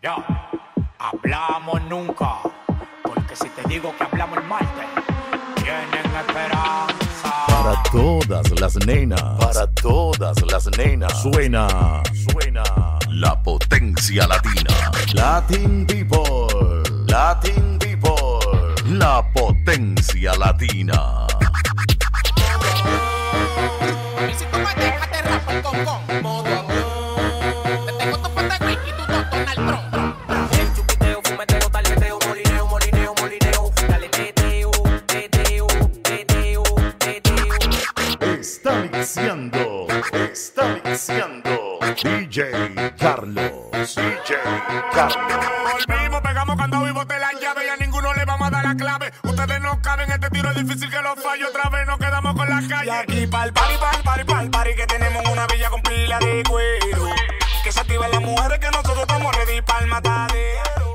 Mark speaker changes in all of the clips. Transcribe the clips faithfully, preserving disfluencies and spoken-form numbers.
Speaker 1: Ya, hablamos nunca, porque si te digo que hablamos el martes, tienen esperanza.
Speaker 2: Para todas las nenas, para todas las nenas, suena, suena la potencia latina. Latin People, Latin People, la potencia latina.
Speaker 3: Y si tú me dejas te rapo el concón, modo avión. Te tengo tu pata y tu dos Donald Trump.
Speaker 4: El chupiteo, fumeteo, taleteo, molineo, molineo, molineo. Dale teteo, teteo, teteo, teteo.
Speaker 2: Está mixeando, está mixeando D J Carlos, D J Carlos.
Speaker 5: Volvimos, pegamos candado y boté la llave y a ninguno le vamos a dar la clave. Ustedes no caben, este tiro es difícil que lo falle. Otra vez nos quedamos con la calle.
Speaker 6: Y aquí pa'l party, pa'l party, pa'l party, que tenemos una villa con pila de cuero. Que se activen las mujeres, que nosotros estamos ready pa'l matadero.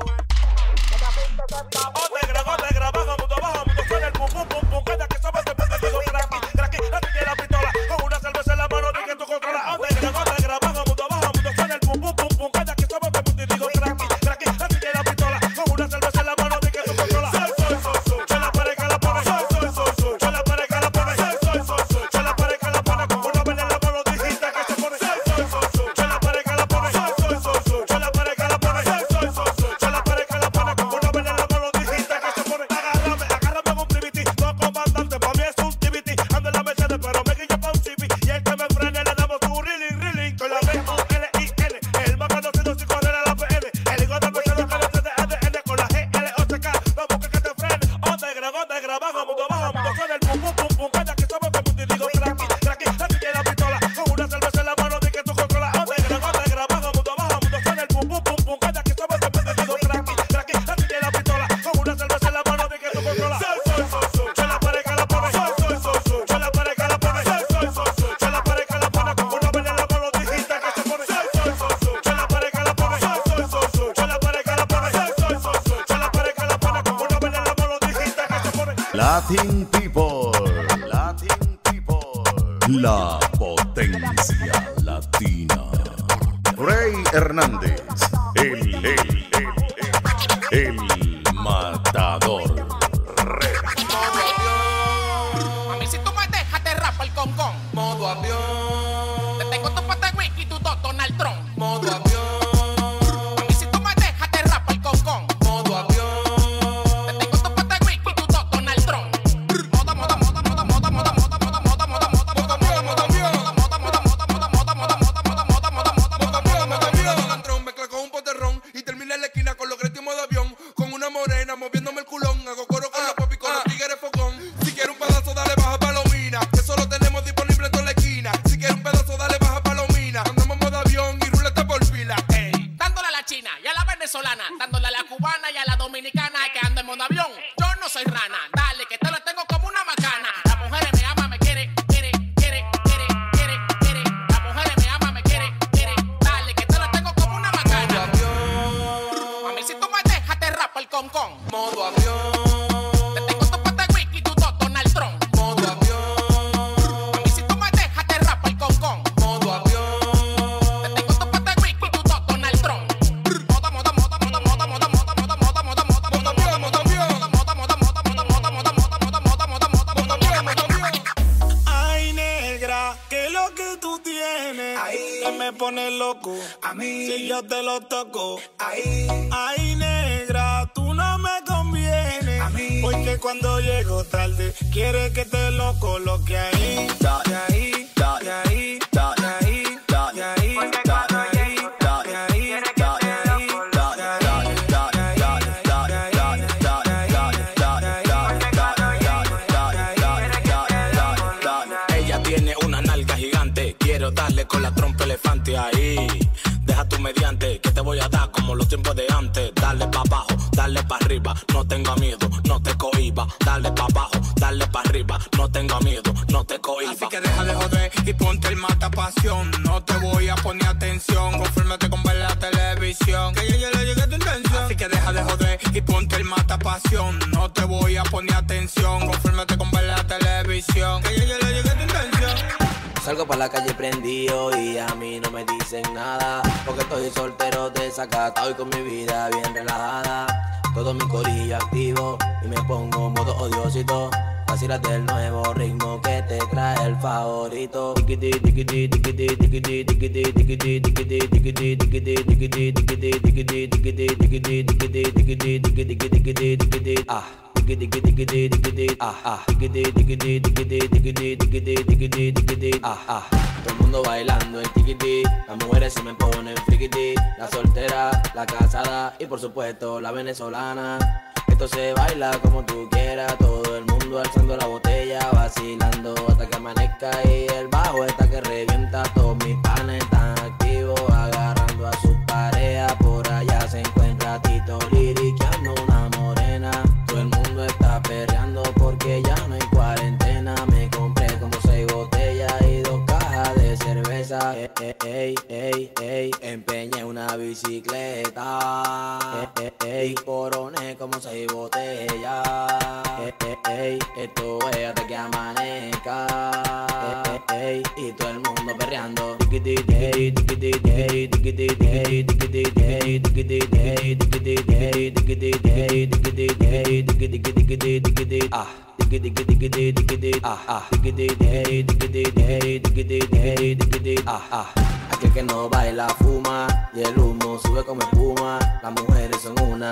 Speaker 6: Otegra, otegra, baja, mundo, baja, mundo, suena el pum, pum, pum, pum. Cada que sabes te pende, digo, cracky, cracky, cracky, de la pistola. Con una cerveza en la mano, di que tú controlas. Otegra, otegra, baja, mundo, baja, mundo, suena el pum, pum, pum, pum. Cada que sabes te pende, digo, cracky, cracky, cracky, de la pistola. Con una cerveza en la mano, di que tú controlas. Soy, soy, soy, soy, yo la pareja la pone. Soy, soy, soy, soy, yo la pareja la pone. Soy, soy, soy, soy, yo la pareja la pone. Con una vela en la mano, dijiste que se pone. Soy, soy, soy, soy, yo la pareja la pone. Soy, soy, soy, soy, yo la pareja la pone. Soy, soy, soy, soy, yo la pareja la pone. Con una vela en la mano, dijiste que se pone. Agárrame, agárrame con un T V T. No comandante, pa' mí es un T V T. Ando en la Mercedes, pero me guillo pa' un C V. Y el que me frene le damos un reeling, reeling. Con la B U L I N. El más conocido sin correr a la P N. El hijo de Mercedes que no se de A D N. Con la G L O C K. Vamos que que te frene. Otegra, otegra, baja, mundo, baja, mundo. Suena el pum, pum, pum, pum. Calla que sabes que mundo y digo cracky, cracky, cracky de la pistola. Con una cerveza en la mano, di que tú controlas. Otegra, otegra, baja, mundo, baja, mundo. Suena el pum, pum, pum, pum. Calla que sabes que mundo y digo cracky, cracky, cracky de la pistola. Con una cerveza en la mano, di que tú controlas. Soy, soy, soy, soy, yo la pareja la pone. Soy, soy, soy, soy, yo la pareja la pone. Soy, soy, soy, soy, yo la pareja la pone. Con una vela en la mano, dijiste que se pone. Soy, soy, soy, soy, yo la pareja la pone. Soy, soy, soy, soy, yo la pareja la pone. Soy, soy, soy, soy, yo la pareja la pone. Con una vela en la mano, dijiste que se pone.
Speaker 2: Latin People, Latin People, la potencia latina. Rey Hernández, el, el, el, el, el matador.
Speaker 3: A mí si tú me dejas te rapo el concón,
Speaker 6: Modo avión,
Speaker 3: te tengo tu pata y tu dos Donald Trump.
Speaker 6: modo avión,
Speaker 3: A mí si tú me dejas te rapo el concón,
Speaker 6: modo avión.
Speaker 3: te tengo tu pata y tu dos Donald Trump. Moda, moda, moda, moda, moda, moda, moda, moda, moda, moda, moda, moda, moda, moda, moda, moda, moda, moda, moda, moda,
Speaker 6: Donald Trump mezcla con un poterrón y termina en la esquina con los gretos y modo avión. Con una morena moviéndome el culón. Hago coro con la popi con los tigres focón. Si quieres un pedazo, dale baja palomina. Que solo tenemos disponible en toda la esquina. Si quieres un pedazo, dale baja palomina. Andamos modo avión y ruleta por fila. Ey.
Speaker 3: dándole a la china y a la venezolana, dándole a la cubana y a la dominicana que ando en modo avión. Yo no soy rana, dale que te lo tengo como una macana. Las mujeres me aman, me quiere, quiere, quiere, quiere, quiere, quiere. Las mujeres me aman, me quiere, quiere, dale que te lo tengo como una
Speaker 6: Modo
Speaker 3: macana.
Speaker 6: avión,
Speaker 3: A mí si tú me dejas te rapo el concón.
Speaker 6: modo avión,
Speaker 3: Te tengo tu pata y tu dos Donald Trump.
Speaker 6: modo avión,
Speaker 3: A mí si tú me dejas te rapo el concón.
Speaker 6: modo avión.
Speaker 3: Te tengo tu pata y tu dos Donald Trump. Moda, moda, moda, moda, moda, moda, moda, moda, moda, moda, moda, moda, moda, moda, moda, moda, moda, moda, moda, moda.
Speaker 6: Ay, negra, que lo que tú tienes que me pone loco. A mí, si yo te lo toco. Ay, ay, negra, tú no me convienes. A mí, porque cuando llego tarde, quiere que te lo coloque ahí. De ahí, de ahí, de ahí, de ahí, de ahí, de ahí, ella tiene una nalga gigante, quiero darle con la trompa elefante ahí. Deja tu mediante, que te voy a dar como los tiempos de antes. Dale pa' abajo, dale pa' arriba, no tenga miedo, no te cohiba. Dale pa' abajo, dale pa' arriba, no tenga miedo, no te cohiba. Así que deja de joder y ponte el mata pasión. No te voy a poner atención, confírmate con ver la televisión, que ya le llegue tu intención. Así que deja de joder y ponte el mata pasión. No te voy a poner atención, confírmate con ver la televisión, que ya le llegue tu intención.
Speaker 4: Salgo pa' la calle prendido y a mí no me dicen nada, porque estoy soltero, desacatado y con mi vida bien relajada. Todo mi corillo activo y me pongo modo odiosito. Vacílate el nuevo ritmo que te trae el favorito. Tiquiti, tiquiti, tiquiti, tiquiti, tiquiti, tiquiti, tiquiti, tiquiti, tiquiti, tiquiti, tiquiti, tiquiti, tiquiti, tiquiti, tiquiti, tiquiti, tiquiti, tiquiti, tiquiti, ah. Tiquiti, tiquiti, tiquiti, ah, ah. Tiquiti, tiquiti, tiquiti, tiquiti, tiquiti, tiquiti, tiquiti, ah, ah. Todo el mundo bailando el tiquiti, las mujeres se me ponen friquiti, la soltera, la casada y por supuesto la venezolana. Esto se baila como tú quieras, todo el mundo alzando la botella, vacilando hasta que amanezca y el bajo está que revienta. Todos mis panes están activos, agarrando a sus parejas. Por allá se encuentra Tito liriqueando una morena. Todo el mundo está perreando porque ya no hay cuarentena. Me compré como seis botellas y dos cajas de cerveza. Ey, ey, ey, ey, empeñé una bicicleta. Ey, ey, ey, coroné como seis botellas. Ey, ey, ey, esto es hasta que amanezca. Ey, ey, ey, y todo el mundo perreando. Tiquiti, tiquiti, tiquiti, tiquiti, tiquiti, tiquiti, tiquiti, tiquiti, tiquiti, tiquiti, tiquiti, tiquiti, tiquiti, tiquiti, tiquiti, ah. Tiquiti, tiquiti, tiquiti, ah, ah. Tiquiti, tiquiti, tiquiti, tiquiti, tiquiti, tiquiti, ah, ah. Aquel que no baila fuma y el humo sube como espuma. Las mujeres son una,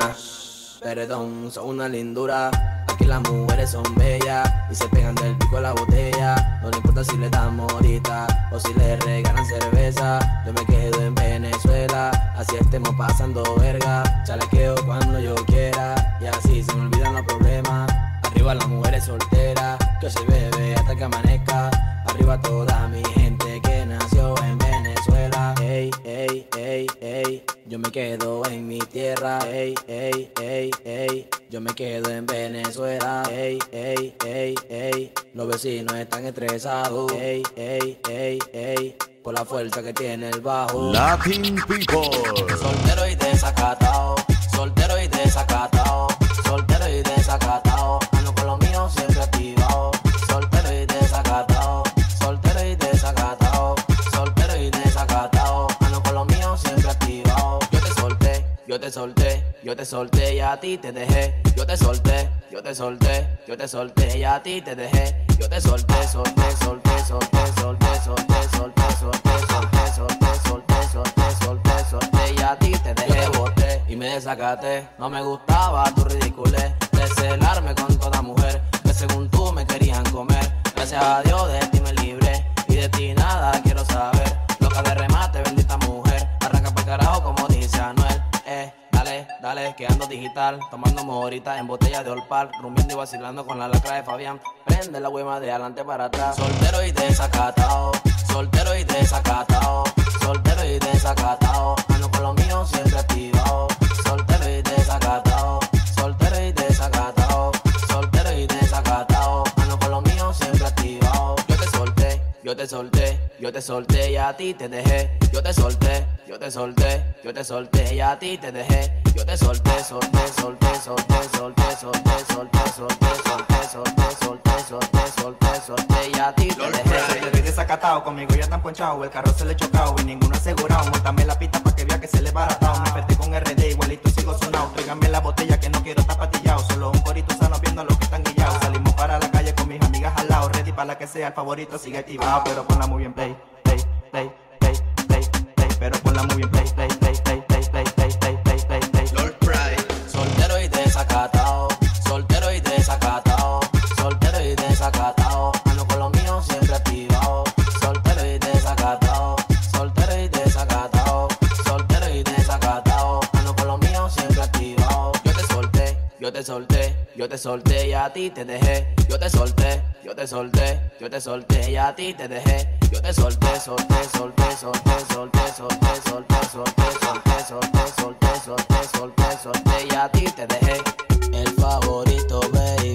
Speaker 4: perdón, son una lindura. Aquí las mujeres son bellas y se pegan del pico a la botella. No le importa si le damos ahorita o si le regalan cerveza. Yo me quedo en Venezuela, así estemos pasando verga. Chalequeo cuando yo quiera y así se me olvidan los problemas. Arriba las mujeres solteras, que se bebe hasta que amanezca. Arriba toda mi gente que nació en Venezuela. Ey, ey, ey, ey, yo me quedo en mi tierra. Ey, ey, ey, ey, yo me quedo en Venezuela. Ey, ey, ey, ey, los vecinos están estresados. Ey, ey, ey, ey, por la fuerza que tiene el bajo.
Speaker 2: Latin People.
Speaker 4: Soltero y desacatado, soltero y desacatado, soltero y desacatado. Ando con los míos siempre activado. Soltero y desacatado, soltero y desacatado, soltero y desacatado. Ando con los míos siempre activado. Yo te solté, yo te solté, yo te solté y a ti te dejé. Yo te solté, yo te solté, yo te solté y a ti te dejé. Yo te solté, solté, solté, solté, solté, solté, solté, solté, solté, solté, solté, solté, solté, solté y a ti te dejé. Yo te boté y me desacaté. No me gustaba tu ridiculez de celarme con toda mujer que según tú me querían comer. Gracias a Dios de ti me libré y de ti nada quiero saber. Loca de remate, bendita mujer, arranca para carajo como dice Anuel. Eh, dale, dale, que ando digital, tomando mojorita en botella de Olpal, rumbiendo y vacilando con la lacra de Fabián. Prende la hueva de adelante para atrás. Soltero y desacatado, soltero y desacatado, soltero y desacatado. Ando con los míos siempre activado. Soltero y desacatado, soltero y desacatado, soltero y desacatado. Ando con los míos siempre activado. Yo te solté, yo te solté, yo te solté y a ti te dejé. Yo te solté, yo te solté, yo te solté y a ti te dejé. Yo te solté, solté, solté, solté, solté, solté, solté, solté, solté, solté, solté, solté, solté, solté y a ti te dejé.
Speaker 7: Soltero y desacatado, conmigo ya están ponchados. El carro se le chocado y ninguno asegurado. Móntame la pista pa' que vea que se le baratao. Me perdí con R D, igualito sigo sonado. Tráigame la botella que no quiero estar patillado. Solo un corito sano viendo a los que están guillados. Salimos para la calle con mis amigas al lado. Ready para la que sea el favorito, sigue activado. Pero ponla muy bien play, play, play, play, play, play. Pero ponla muy bien play, play, play, play, play, play, play, play, play, play, play. Lord Pride.
Speaker 4: Soltero y desacatado, soltero y desacatado, soltero y desacatado. Ando con los míos siempre activado. Soltero y desacatado, soltero y desacatado, soltero y desacatado. Ando con los míos siempre activado. Yo te solté, yo te solté, yo te solté y a ti te dejé. Yo te solté, yo te solté, yo te solté y a ti te dejé. Yo te solté, solté, solté, solté, solté, solté, solté, solté, solté, solté, solté, solté, solté, solté y a ti te dejé. El favorito, baby.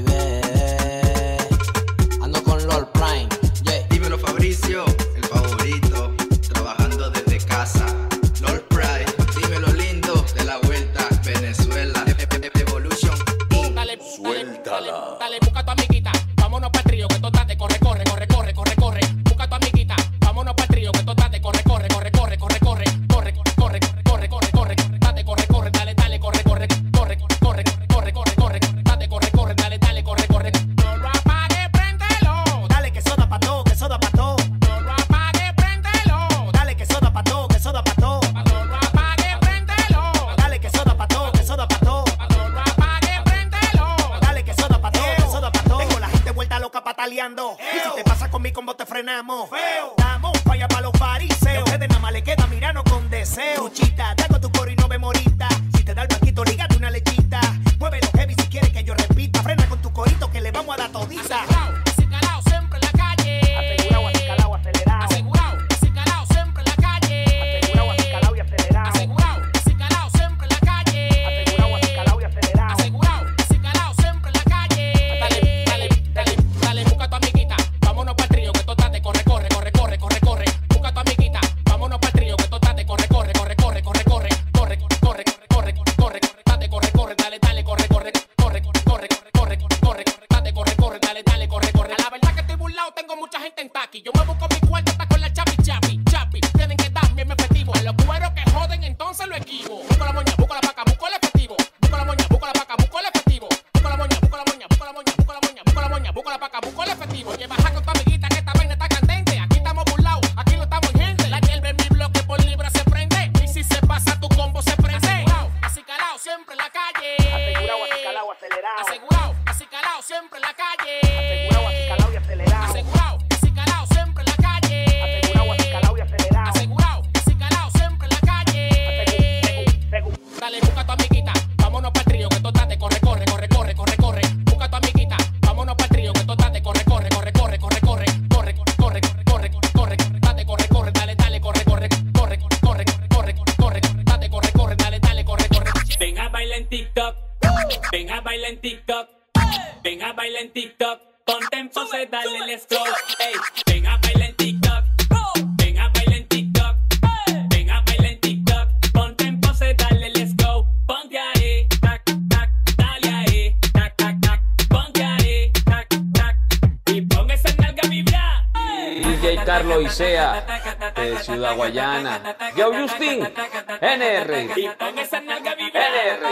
Speaker 4: Ando con Lord Prime, yeah.
Speaker 8: Dímelo Fabricio, el favorito, trabajando desde casa. Lord Pride, dímelo lindo, de la vuelta, Venezuela, Evolution.
Speaker 3: Dale,
Speaker 2: Suéltala.
Speaker 3: dale, dale, busca a tu amiguita. Vámonos pa'l trío, que esto date, corre, corre, corre, corre, corre, corre. Busca a tu amiguita.
Speaker 9: sonamos feo. Damos falla para los fariseos. Ustedes nada más le queda mirarnos con deseo. Luchita, tengo tu coro y no me morita. Si te da el banquito, lígate una lechita. Muévelo heavy si quieres que yo repita. Frena con tu corito que le vamos a dar todita.
Speaker 3: Asegurado, así calado, siempre en la calle.
Speaker 9: Asegurado, así calado, acelerado.
Speaker 3: Asegurado, así calado, siempre en la calle.
Speaker 9: Asegurado, así calado y acelerado.
Speaker 3: Asegurado, así calado, siempre en la calle.
Speaker 9: Asegurado, así calado y acelerado.
Speaker 3: Asegurado, así calado, siempre en la calle. Dale, dale, dale, dale, busca a tu amiguita. Vámonos pa'l trío, que tú de corre, corre, corre, corre, corre, corre. Busca a tu amiguita. Vámonos pa'l trío, que tú de corre, corre, corre, corre, corre, corre, corre, corre, corre, corre, corre, corre, dale, corre, corre, dale, dale, corre, corre, corre, corre, corre, corre, corre, corre, dale, corre, corre, dale, dale, corre, corre. A la verdad que estoy burlado, tengo mucha gente en taqui. Yo me busco mi cuarto hasta con la chapi, chapi, chapi. Tienen que dar bien efectivo. A los cueros que joden, entonces lo esquivo. Busco la moña, busco la paca, busco el efectivo. Busco la moña, busco la paca, busco el efectivo. Busco la moña, busco la moña, busco la moña, busco la moña, busco la moña, busco la paca, busco el efectivo. Lleva con tu amiguita que esta vaina está candente. Aquí estamos burlados, aquí no estamos en gente. La hierba en mi bloque por libra se prende. Y si se pasa tu combo se prende. Asegurado, así calado, siempre en la calle.
Speaker 9: Asegurado, así calado, acelerado.
Speaker 3: Asegurado, así calado, siempre en la calle.
Speaker 9: Asegurado, así calado y acelerado.
Speaker 3: Asegurado, así calado, siempre en la calle.
Speaker 9: Asegurado, así calado y acelerado.
Speaker 3: Asegurado, así calado, siempre en la calle. Dale, busca a tu amiguita, vámonos pa'l trío, que tú de corre, corre, corre, corre, corre, corre. Busca a tu amiguita, vámonos pa'l trío, que tú de corre, corre, corre, corre, corre, corre, corre, corre, corre, corre, corre, corre, dale, corre, corre, dale, dale, corre, corre, corre, corre, corre, corre, corre, dale, corre, corre, dale, dale, corre, corre.
Speaker 10: Ven a bailar en TikTok, ven a bailar en TikTok, ven a bailar en TikTok, ponte en pose, dale, let's go. Ey, ven a bailar en TikTok, ven a bailar en TikTok, ven a bailar en TikTok, ponte en pose, dale, let's go. Ponte ahí, tac, tac, dale ahí, tac, tac, tac, ponte ahí, tac, tac, y pon esa nalga a vibrar.
Speaker 11: D J Carlos Isea, de Ciudad Guayana. Yo Justin, N R.
Speaker 10: Y pon esa nalga a vibrar.
Speaker 11: N R.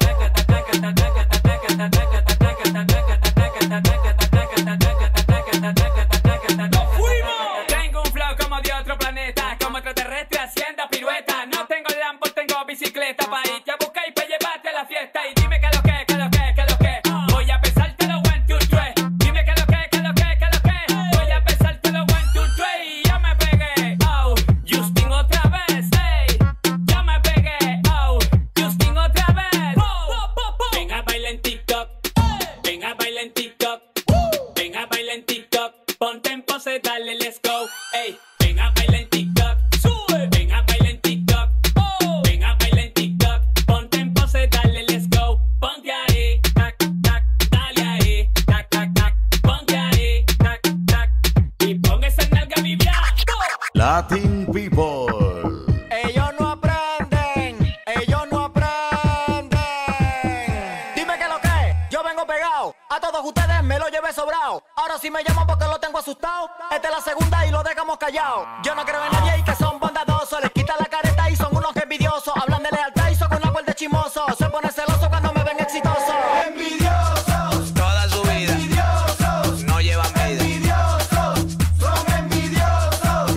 Speaker 10: Tengo un flow como de otro planeta, como extraterrestre haciendo pirueta. No tengo Lambo, tengo bicicleta pa' irte a buscar y pa' llevarte a la fiesta. Y dime que lo que, que lo que, que lo que. Voy a pesártelo one, two, three. Dime que lo que, que lo que, que lo que. Voy a pesártelo one, two, three. Y ya me pegué, oh, Justin otra vez, hey. Ya me pegué, oh, Justin otra vez. Ven a bailar en TikTok, ven a bailar en TikTok, ven a bailar en TikTok, ponte en pose, dale, let's go. Ey, ven a bailar en TikTok, sube, ven a bailar en TikTok, oh, ven a bailar en TikTok, ponte en pose, dale, let's go. Ponte ahí, tac, tac, dale ahí, tac, tac, tac, ponte ahí, tac, tac, y pon esa nalga a vibrar.
Speaker 2: Latin People.
Speaker 9: Ellos no aprenden, ellos no aprenden. Dime que lo que, yo vengo pegado. A todos ustedes me lo llevé sobrado. Ahora sí me llaman porque lo tengo asustado. Esta es la segunda y lo dejamos callado. Yo no creo en nadie y que son bondadosos. Les quita la careta y son unos que envidiosos. Hablan de lealtad y son una cuerda de chimoso. Se pone celoso cuando me ven exitoso. Envidiosos,
Speaker 4: Toda su vida
Speaker 9: envidiosos,
Speaker 4: no llevan vida.
Speaker 9: envidiosos, son envidiosos,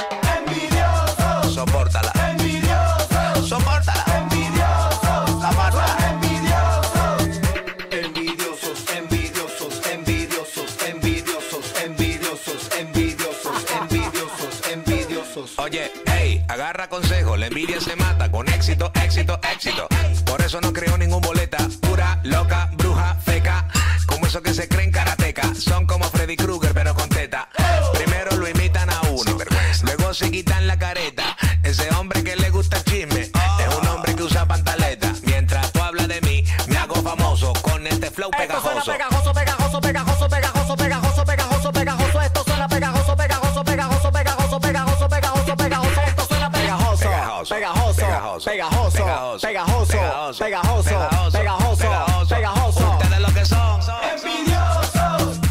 Speaker 9: envidiosos,
Speaker 4: Sopórtala,
Speaker 9: envidiosos,
Speaker 4: sopórtala.
Speaker 9: envidiosos,
Speaker 4: La mata.
Speaker 9: envidiosos.
Speaker 7: Envidiosos, envidiosos, envidiosos, envidiosos, envidiosos, envidiosos, envidiosos, envidiosos.
Speaker 4: Oye, hey, agarra consejo, la envidia se mata con éxito, éxito, éxito. Por eso no creo ningún boleta, pura, loca, bruja, feca. Como esos que se creen karateca, son como Freddy Krueger pero con teta. Primero lo imitan a uno, luego se quitan la careta. Ese hombre que le gusta el chisme, es un hombre que usa pantaleta. Mientras tú hablas de mí, me hago famoso con este flow
Speaker 9: Esto suena
Speaker 4: pegajoso.
Speaker 9: pegajoso, pegajoso, pegajoso, pegajoso, pegajoso, pegajoso, pegajoso. Esto suena pegajoso, pegajoso, pegajoso, pegajoso, pegajoso, pegajoso, pegajoso. Esto suena pegajoso,
Speaker 4: Pegajoso,
Speaker 9: pegajoso,
Speaker 4: pegajoso,
Speaker 9: pegajoso,
Speaker 4: pegajoso,
Speaker 9: pegajoso, pegajoso, pegajoso, pegajoso.
Speaker 4: Ustedes lo que son.
Speaker 9: Envidiosos,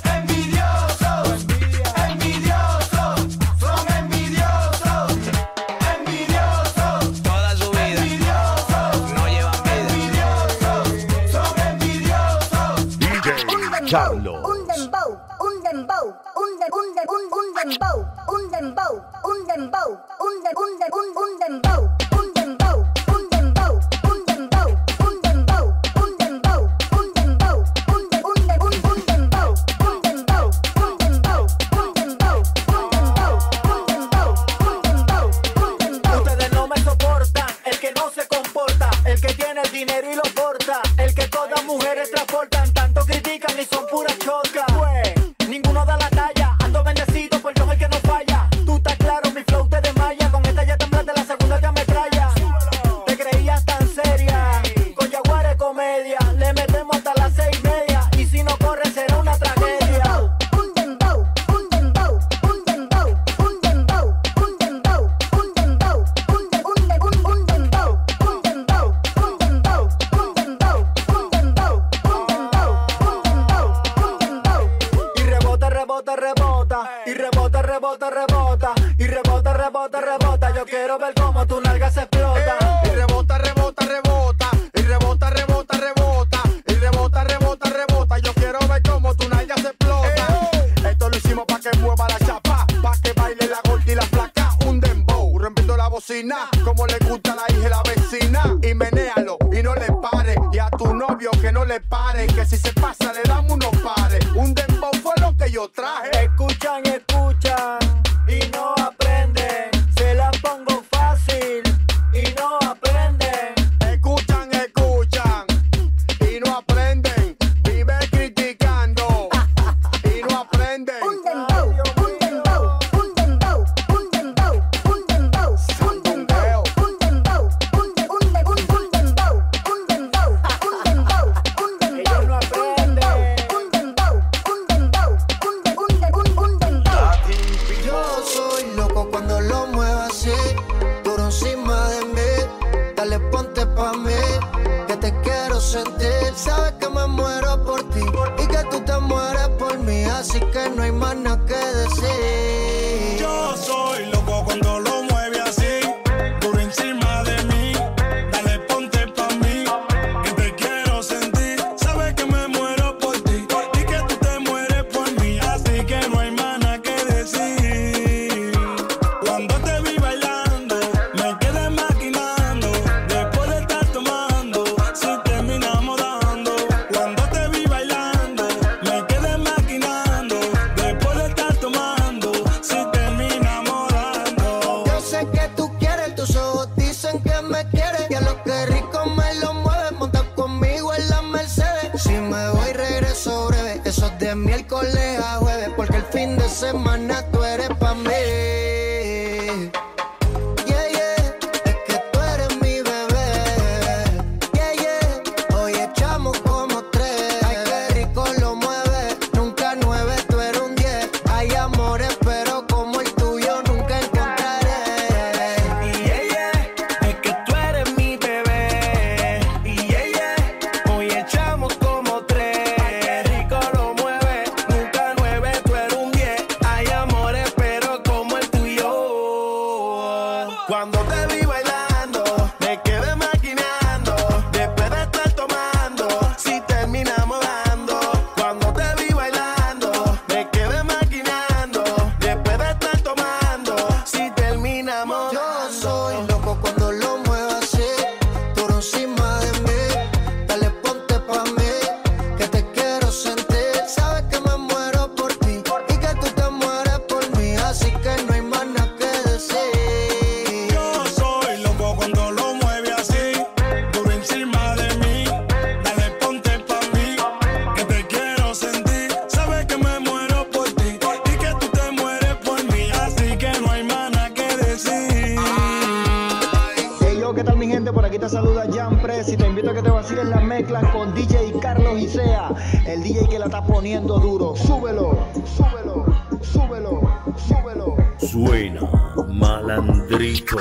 Speaker 9: envidiosos, envidiosos, son envidiosos, envidiosos,
Speaker 4: Toda su vida
Speaker 9: envidiosos,
Speaker 4: no llevan vida.
Speaker 9: envidiosos, son envidiosos.
Speaker 2: D J Carlos.
Speaker 12: Un dembow, un dembow, un de un de un un dembow, un dembow, un dembow, un de un de un un dembow, un dembow, un dembow, un dembow, un dembow, un dembow, un dembow, un de un de un un dembow, un dembow, un dembow, un dembow,
Speaker 9: que tiene el dinero y lo porta, el que todas mujeres transportan, tanto critican y son puras chocas. Pues, ninguno da la talla, ando bendecido por Dios el que no falla. Tú estás claro, mi flow te desmaya, con esta ya temblaste, la segunda te ametralla. Te creías tan seria, con Jaguares comedia, le metemos hasta las seis y media, y si no corre será una tragedia.
Speaker 12: Un dembow, un dembow, un dembow, un dembow, un dembow, un dembow, un de un de un un dembow, un dembow, un dembow, un dembow, un dembow, un dembow, un dembow, un dembow.
Speaker 9: Y rebota, rebota, rebota, y rebota, rebota, rebota, y rebota, rebota, rebota. Yo quiero ver cómo tu nalga se explota.
Speaker 13: Y rebota, rebota, rebota, y rebota, rebota, rebota, y rebota, rebota, rebota. Yo quiero ver cómo tu nalga se explota. Esto lo hicimos pa' que mueva la chapa, pa' que baile la gorda y la flaca. Un dembow, rompiendo la bocina, como le gusta a la hija y la vecina. Y menéalo, y no le pare, y a tu novio que no le pare, que si se pasa le damos unos pares. Un dembow fue lo que yo traje.
Speaker 9: Escuchan, escuchan, y no aprenden. Se la pongo fácil, y no aprenden.
Speaker 13: Escuchan, escuchan, y no aprenden. Vive criticando, y no aprenden.
Speaker 12: Un dembow, un dembow, un dembow, un dembow, un dembow, un dembow, un dembow, un de un de un un dembow, un dembow, un dembow, un dembow,
Speaker 9: Ellos no
Speaker 12: un
Speaker 9: aprenden.
Speaker 12: dembow, un dembow, un dembow, un de un de un un dembow.
Speaker 14: Yo soy loco cuando lo muevo así, duro encima de mí. Dale, ponte pa' mí, que te quiero sentir. Sabes que me muero por ti y que tú te mueres por mí, así que no hay más nada que decir.
Speaker 5: Yo soy loco cuando lo mueve así, duro encima de mí. Dale, ponte pa' mí, que te quiero sentir. Sabes que me muero por ti y que tú te mueres por mí, así que no hay más nada que decir. Cuando te vi bailando, me quedé maquinando. Después de estar tomando, si terminamos dando. Cuando te vi bailando, me quedé maquinando. Después de estar tomando, si terminamos dando.
Speaker 14: Yo sé que tú quieres, tus ojos dicen que me quieres, y a lo que rico me lo mueves, monta conmigo en la Mercedes. Si me voy regreso breve, eso es de miércoles a jueves, porque el fin de semana tú eres pa' mí. Yeah, yeah, es que tú eres mi bebé. Yeah, yeah, hoy echamos como tres. Ay, qué rico lo mueve, nunca nueve, tú eres un diez. Hay amores, pero como el tuyo nunca encontraré.
Speaker 5: Y ella, es que tú eres mi bebé. Y ella, hoy echamos como tres. Ay, qué rico lo mueve, nunca nueve, tú eres un diez. Hay amores, pero como el tuyo. Cuando te vi bailando, me quedé maquinando. Después de estar tomando, si terminamos dando. Cuando te vi bailando, me quedé maquinando. Después de estar tomando, si terminamos
Speaker 14: Yo
Speaker 5: dando.
Speaker 14: soy loco cuando lo muevo así, duro encima de mí. Dale, ponte pa' mí, que te quiero sentir. Sabes que me muero por ti y que tú te mueres por mí, así que no hay más nada que decir.
Speaker 5: Yo soy loco cuando lo mueve así, duro encima de mí. Dale, ponte pa' mí, que te quiero sentir. Sabes que me muero por ti y que tú te mueres por mí, así que no hay más nada que decir.
Speaker 7: Hey yo, ¿qué tal mi gente? Por aquí te saluda Jan Press y te invito a que te vaciles las mezclas con D J Carlos Isea, el D J que la está poniendo duro. Súbelo, súbelo, súbelo, súbelo.
Speaker 2: Suena malandrito.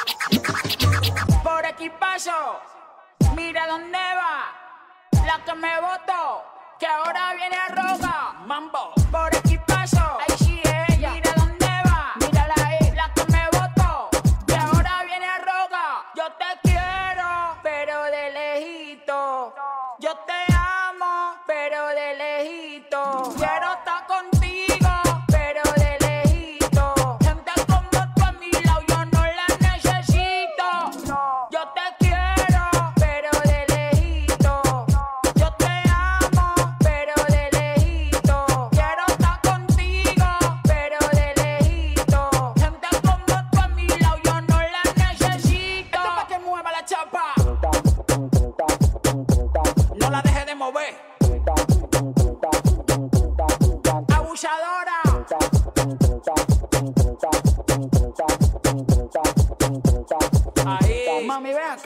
Speaker 10: Por aquí paso, mira dónde va, la que me votó, que ahora viene a roga, mambo. Por aquí paso, ahí sí ella, mira dónde va, mírala ahí, la que me votó, que ahora viene a roga. Yo te quiero, pero de lejito, yo te amo, pero de lejito, quiero estar contigo, pero de lejito, gente como tú a mi lado yo no la necesito. Yo te quiero, pero de lejito, yo te amo, pero de lejito, quiero estar contigo, pero de lejito, gente como tú a mi lado yo no la necesito. Esto pa' que mueva la chapa.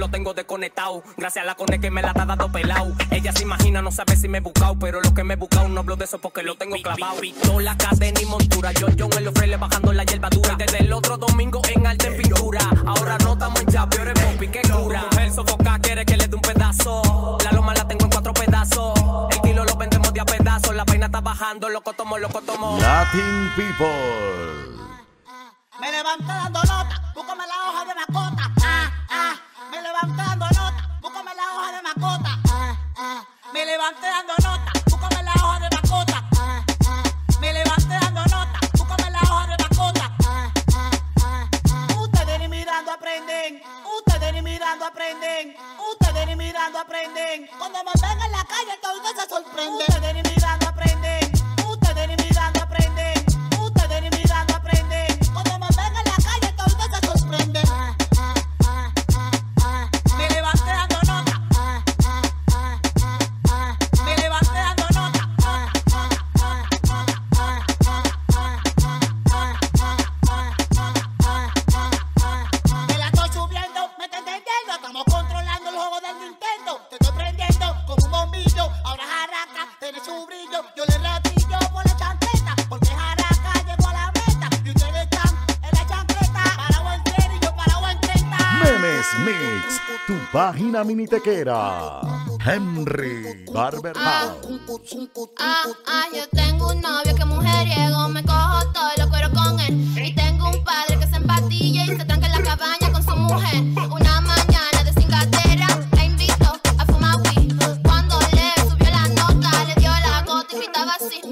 Speaker 15: lo tengo desconectado. Gracias a la cone que me la está dando pelado. Ella se imagina, no sabe si me he buscado, pero lo que me he buscado no hablo de eso porque lo tengo clavado. Pistola, cadena y montura, John John en los frailes bajando la hierba dura. Desde el otro domingo en arte en pintura. Ahora no estamos en ya, peor es Popi, que cura. Mujer sofoca, quiere que le dé un pedazo. La loma la tengo en cuatro pedazos. El kilo lo vendemos de a pedazos. La vaina está bajando, loco tomo, loco tomo.
Speaker 2: Latin People.
Speaker 16: Me levanté dando nota, búscame la hoja de mascota. Ah, ah. Me levanté dando nota, búscame la hoja de mascota. Ah, ah. Me levanté dando nota, búscame la hoja de mascota. Ah, ah. Me levanté dando nota, búscame la hoja de mascota. Ah, ah, ah, ah. Ustedes ni mirando aprenden, ustedes ni mirando aprenden, ustedes ni mirando aprenden. Cuando me ven en la calle todo se sorprende. Ustedes ni mirando aprenden, ustedes ni mirando aprenden, ustedes ni mirando aprenden. Cuando me ven en la calle todo se sorprende. Ah, ah, ah, ah, ah. Me levanté dando nota. Ah, ah, ah, ah, ah. Me levanté dando nota. Ah, ah, ah, ah, ah, ah. Me la estoy subiendo, me está entendiendo. Estamos controlando el juego del Nintendo. Te estoy prendiendo como un bombillo. Ahora Jaraca tiene su brillo. Yo le ratillo por la chancleta, porque Jaraca llegó a la meta. Y ustedes están en la chancleta. Parado en tren y yo parado en treinta.
Speaker 2: Memes Mix, tu página minitequera. Henry Barber House.
Speaker 17: Ah, ah, yo tengo un novio que mujeriego, me cojo todo lo cuero con él. Y tengo un padre que se empatilla y se tranca en la cabaña con su mujer. Una mañana de sin cartera, la invito a fumar weed. Cuando le subió la nota, le dio la gota y gritaba así.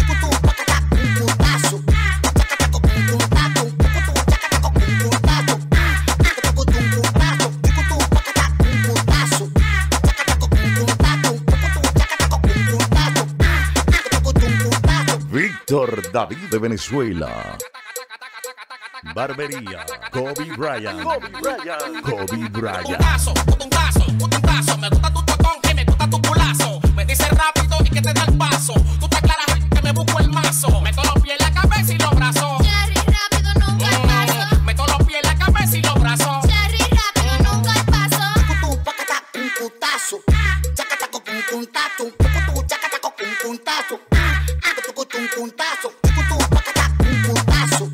Speaker 2: Víctor David de Venezuela. Barbería Kobe Bryant. Kobe Bryant. Kobe Bryant.
Speaker 3: Puntazo, puntazo, puntazo. Me gusta tu totón y me gusta tu culazo. Me dice rápido y que te da el paso. Tú te aclaras que me busco el mazo. Meto los pies en la cabeza y los brazos.
Speaker 17: Cherry, rápido, nunca hay paso.
Speaker 3: Meto los pies en la cabeza y los brazos.
Speaker 17: Cherry, rápido, nunca hay paso.
Speaker 16: Un puntazo, chacataco, un puntazo, un chacataco, un puntazo, un puntazo, un puntazo.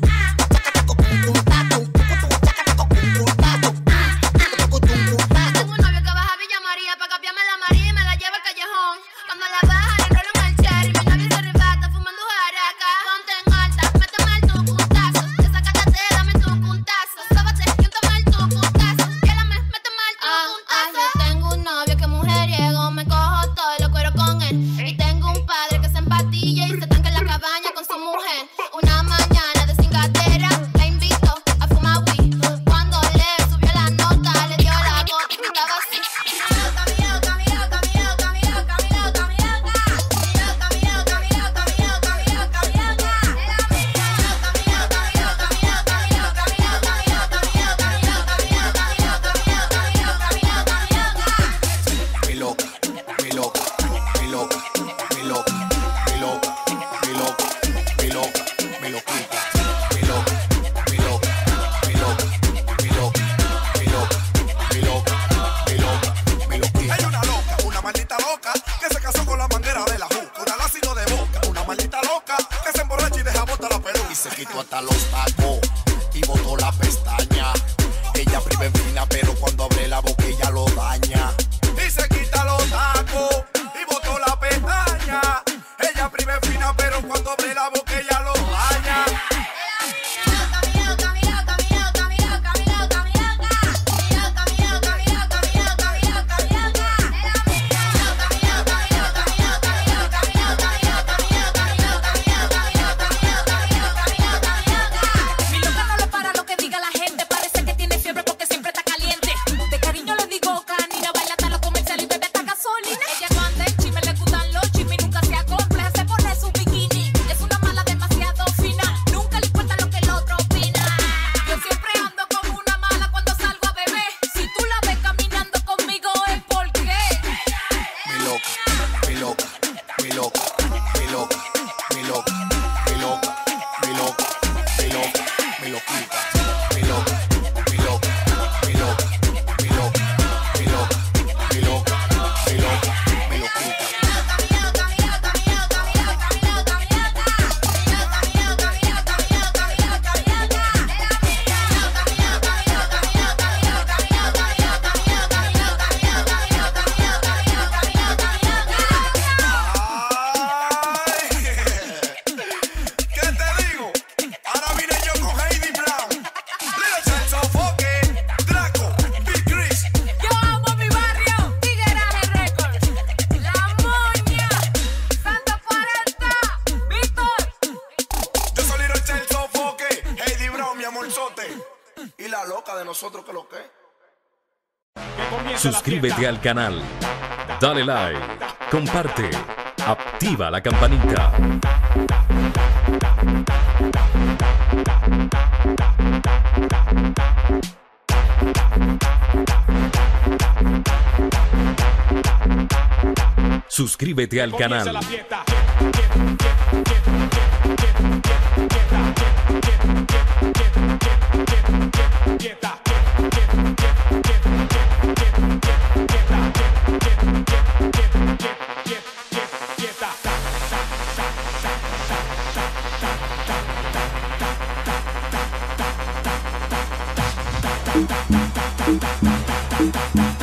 Speaker 17: Tengo un novio que baja a Villa María para cambiar
Speaker 2: Suscríbete al canal, dale like, comparte, activa la campanita. Suscríbete al canal.
Speaker 18: Thank you.